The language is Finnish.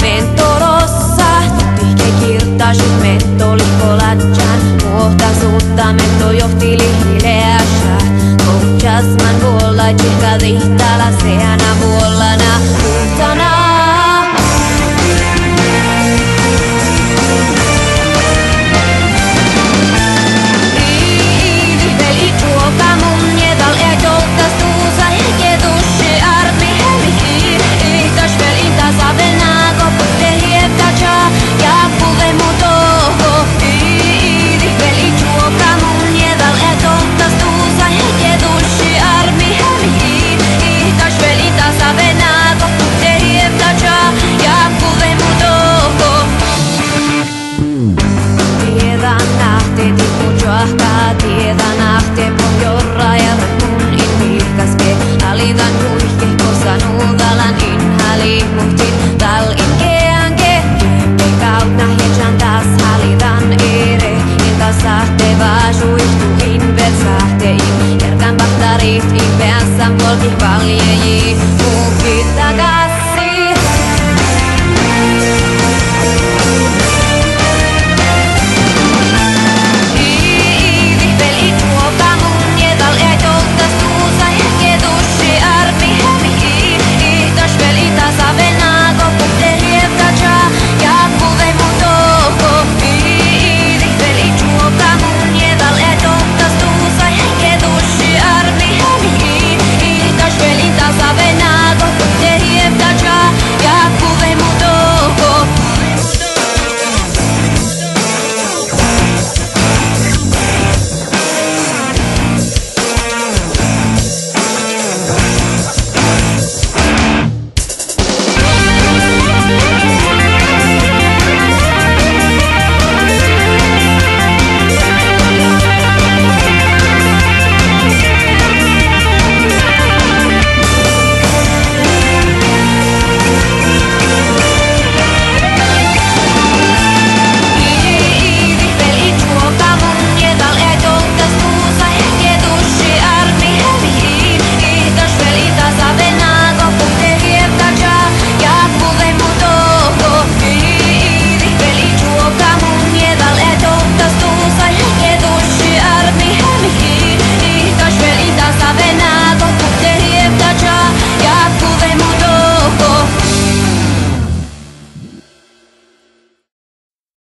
Mento rossa, tihke kirtasit, mento likolachan. Muohtaisuutta mento johti lihileäsä. Koutjasman vuolla, tjilka tihtala seana vuollana uutana. Tiedän ahte pon jorra ja kun in vilkaske alidan kuihke kosan uudalan inhali muhtin tal in keanke me kautta hetjan taas halidan ere ilta sahte vaasu ihtu in vel sahte in järkän baktarit in peässä polki paljeji muukit takaa.